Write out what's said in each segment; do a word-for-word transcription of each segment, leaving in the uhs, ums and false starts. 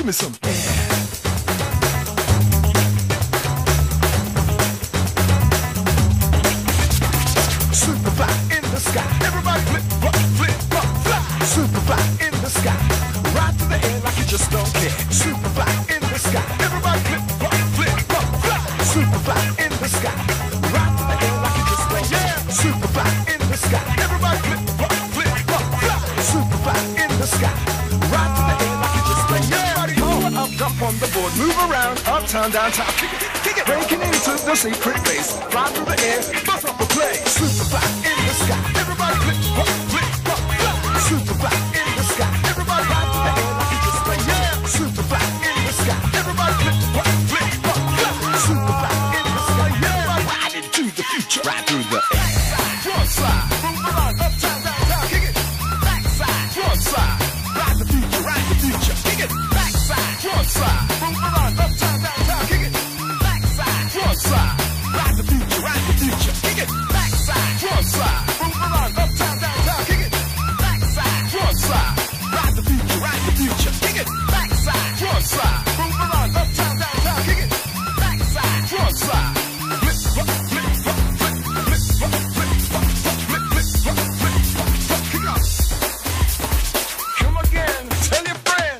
Give me some air. Superfly in the sky. Everybody flip, flop, flip, flop, fly. Superfly in the sky. Right to the air like you just don't care. Superfly in the sky. Everybody flip, flop, flip, flop, fly. Superfly in the sky. Right to the air like you just don't care. Superfly in the sky. Everybody flip, flop, flip, flop, fly. Superfly in the sky. Right to the air like you just don't care. Everybody go up, up on the board. Move around, uptown, downtown. Kick it, kick it. Breaking into the secret base. Fly through the air, bust up the place. Superfly in the sky. Everybody flip, flop, flip, flop, fly. Superfly in the sky. Everybody ride to the air like you just don't care. Superfly in the sky. Everybody flip, flop, flip, flop, fly. Superfly in the sky. Everybody ride into the future. Ride through the air. Front side, move around, uptown, downtown. Kick it. Backside, front side. Ride the future, ride the future. Kick it. Backside, front side. Move around, uptown, downtown. Kick it. Backside, front side. Ride the future, ride the future. Kick it. Backside, front side. Move around, uptown, downtown. Kick it. Backside, front side. Ride the future, ride the future. Kick it. Backside, front side. Move around, uptown, downtown. Kick it. Backside, front side. Flip, flop, flip, flop, flip, flip, flop, flip, flop, flop, flip, flip, flop, flip, flop, flop. Kick it up. Come again. Tell your friends.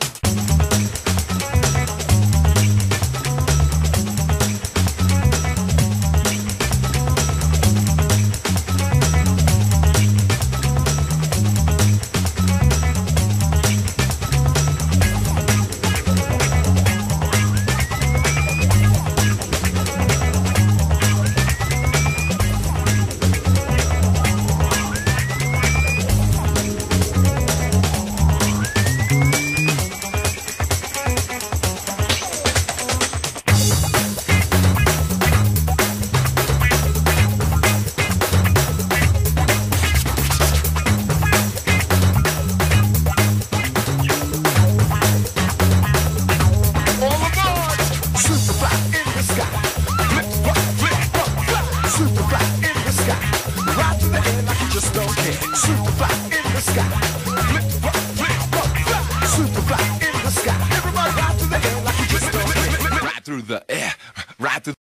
Just don't care. Superfly in the sky. Flip, flop, flip, flop, fly. Superfly in the sky. Everybody ride through the air like you just don't care. Ride through the air. Ride through